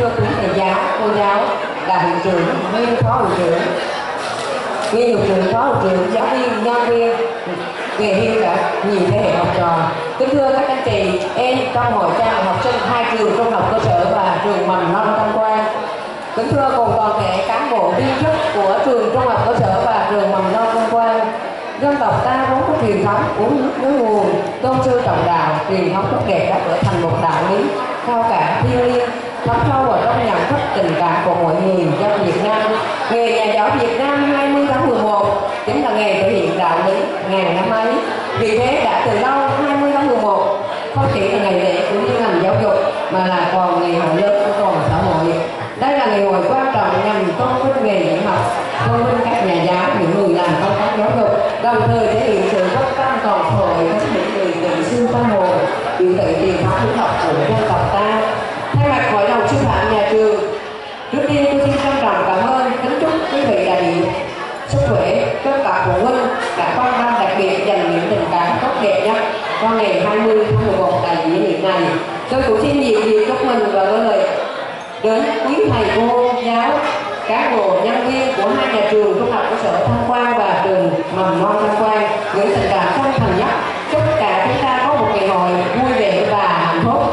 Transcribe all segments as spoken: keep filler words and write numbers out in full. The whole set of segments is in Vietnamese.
thưa quý thầy giáo, cô giáo, là hiệu trưởng, nguyên phó hiệu trưởng, nguyên hiệu trưởng, phó hiệu trưởng, giáo viên, nhân viên về hưu cả nhiều thế hệ học trò. Kính thưa các anh chị em trong hội cha học sinh hai trường trung học cơ sở và trường mầm non Tam Quan. Kính thưa cùng toàn thể cán bộ viên chức của trường trung học cơ sở và trường mầm non Tam Quan. Dân tộc ta vốn có truyền thống uống nước nhớ nguồn, tôn sư trọng đạo, truyền thống tốt đẹp đã trở thành một đạo lý cao cả thiêng liêng, thấm sâu vào trong nhận thức tình cảm của mọi người dân Việt Nam. Nghề nhà giáo Việt Nam hai mươi tháng mười một chính là nghề thể hiện đạo lý ngàn năm ấy. Vì thế đã từ lâu hai mươi tháng mười một không chỉ là ngày lễ của những ngành giáo dục mà là còn ngày hội lớn của toàn xã hội. Đây là ngày hội quan trọng nhằm tôn vinh nghề dạy học, tôn vinh các nhà giáo, những người làm công tác giáo dục, đồng thời thể hiện sự quan tâm toàn xã hội đến những người tự xưng tâm hồn, biểu thị truyền thống hiếu học của dân tộc ta. Thay mặt hội đồng sư phạm nhà trường, trước tiên tôi xin trân trọng cảm ơn, kính chúc quý vị đại biểu sức khỏe, tất cả phụ huynh đã quan tâm đặc biệt dành những tình cảm tốt đẹp nhất qua ngày hai mươi tháng mười một tại dĩ niệm này. Tôi cũng xin nhiệt liệt chúc mừng và gửi lời đến quý thầy cô giáo, cán bộ nhân viên của hai nhà trường trung học cơ sở Tam Quan và trường mầm non Tam Quan gửi tình cảm chân thành nhất, chúc cả chúng ta có một ngày hội vui vẻ và hạnh phúc.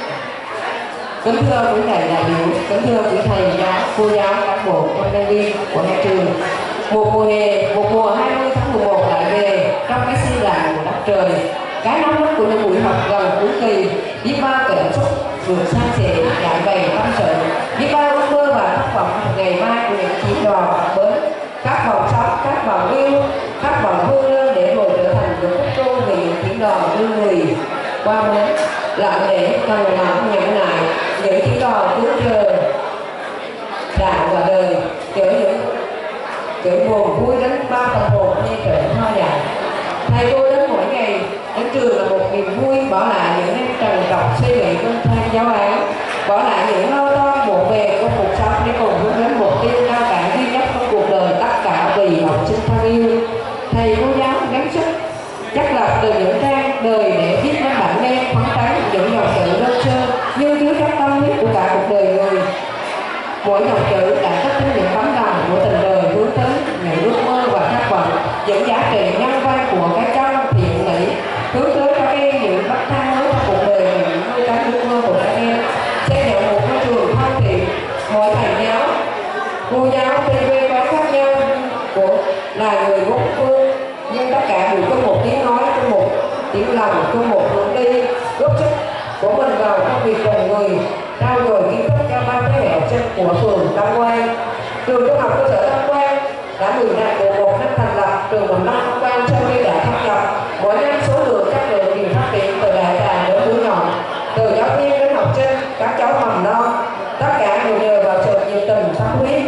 Kính thưa quý thầy đại biểu, kính thưa quý thầy giáo, cô giáo, cán bộ nhân viên của nhà trường, một mùa hè, một mùa hai mươi tháng mười một lại về trong cái xi lạnh của đất trời, cái nóng nhất của những buổi học gần cuối kỳ, biết bao cảm xúc vừa san sẻ giải bày tâm sự, biết bao ước mơ và thất vọng ngày mai của những chiến đoàn bến, các vòng sống, các vòng yêu, các vòng vươn lên để rồi trở thành những khúc trôi về những chiến đoàn đưa người qua bến, lặng lẽ cần nặng nhẫn nại những chiến đoàn cứ chờ đạo và đời, chở những chở buồn vui đến bao tâm hồn như trở hoa dại. Thầy cô đến mỗi ngày đến trường là một niềm vui, bỏ lại những em trần trọc suy nghĩ trong thang giáo án, bỏ lại những lo toan bộn bề của cuộc sống để cùng hướng đến mục tiêu cao cả duy nhất trong cuộc đời, tất cả vì học sinh thân yêu. Thầy cô giáo gắng sức chắc lọc từ những trang đời để viết lên bản đen phấn tán những dòng chữ đơn sơ như chứa chất tâm huyết của cả cuộc đời người. Mỗi dòng chữ đã cất lên những tấm lòng của tình đời hướng tới những ước mơ và khát vọng, những giá trị nhân văn của cái chân thiện mỹ, hướng tới các em những bậc thang mới trong cuộc đời, những nuôi cánh ước mơ của các em. Xây dựng một môi trường thân thiện, mỗi thầy giáo, cô giáo, pê vê có khác nhau của là người bốn phương, nhưng tất cả đều có một tiếng nói, có một tiếng lòng, có một hướng đi, góp sức của mình vào công việc cùng người, trao dồi kiến thức cho ba thế hệ học sinh của phường Tam Quan. Trường trung học cơ sở Tam Quan đã mười đạt được một năm thành lập, trường mầm non Tam Quan sau khi đã thâm nhập mỗi năm số lượng chất lượng nhiều phát triển từ đại trà đến mũi nhọn, từ giáo viên đến học sinh, các cháu mầm non, tất cả đều nhờ vào sự nhiệt tình tâm huyết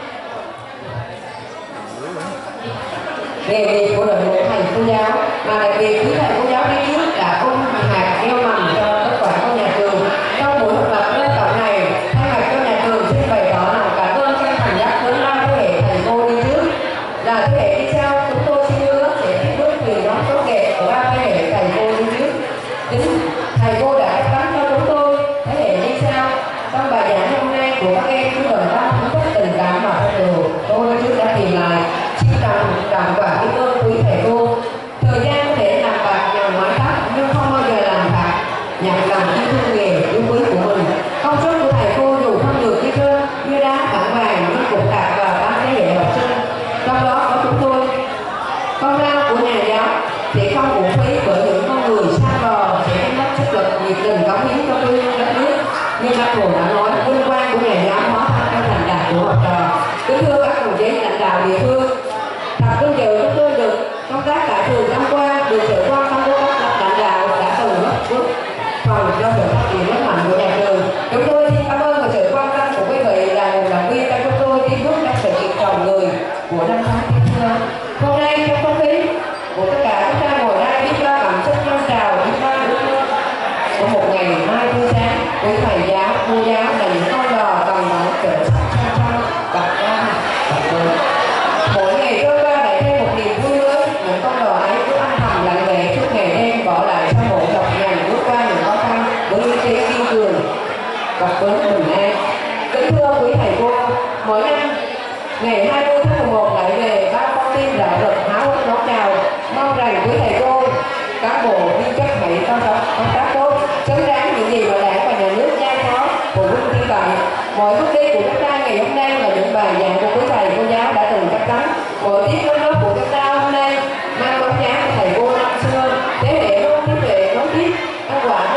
nghề nghiệp của đội ngũ thầy cô giáo, mà đặc biệt quý thầy cô giáo đi trước đã ôm hạt gieo mầm cho kết quả của nhà trường. Trong buổi học tập nhân tập này, thay mặt cho nhà trường xin bày tỏ lòng cảm ơn chân thành nhất đến ba thế hệ thầy cô đi trước. Là thế hệ đi sau, chúng tôi xin hứa sẽ tiếp bước truyền thống tốt đẹp của ba thế hệ thầy cô đi trước. Chính thầy cô đã gắn cho chúng tôi thế hệ đi sau. Trong bài giảng hôm nay của các em chúng tôi đã cũng rất tình cảm và thân điều tôi đi trước đã tìm lại. Xin tặng tặng quà biết ơn quý thầy cô. Thời gian có thể làm bạc nhằm mái tóc nhưng không bao giờ làm bạc nhằm lòng yêu thương nghề yêu quý của mình. Công suất của thầy cô dù không được như trên như đá bản vàng nhưng cũng đạt vào các thế hệ học sinh. Trong đó có chúng tôi. Công lao của nhà giáo sẽ không uổng phí bởi những con người xa bò sẽ mất sức lực nhiệt tình cống hiến cho quê hương đất nước. Như bác Hồ đã nói, vinh quang của nhà giáo hóa thành các thành đạt của học trò. Kính thưa các đồng chí lãnh đạo địa phương, thật vinh dự chúng tôi được công tác tại phường Tam Quan, được sự quan tâm của các lãnh đạo đã từng góp bước phần cho sự phát triển lớn mạnh của nhà trường. Chúng tôi xin cảm ơn và sự quan tâm của quý vị là nguồn động viên cho chúng tôi tiếp bước trong sự kiện trồng người của năm tháng tiếp theo. Hôm nay trong không khí của tất cả chúng ta ngồi đây biết bao cảm xúc dâng trào, biết bao ước mơ của một ngày mai tươi sáng. Quý thầy giáo, cô giáo, thầy mỗi năm ngày hai mươi tháng mười một lại về bao con tim rạo rực háo hức đón chào, mong rằng quý thầy cô, cán bộ viên chức hãy chăm sóc công tác tốt, xứng đáng những gì mà đảng và nhà nước giao phó phụ huynh tin cậy. Mọi bước đi của chúng ta ngày hôm nay là những bài giảng của quý thầy cô giáo đã từng chắc chắn. Mọi tiếng nói nói của chúng ta hôm nay mang bóng dáng của thầy cô năm xưa, thế hệ luôn tiếp lệ nối tiếp ăn quả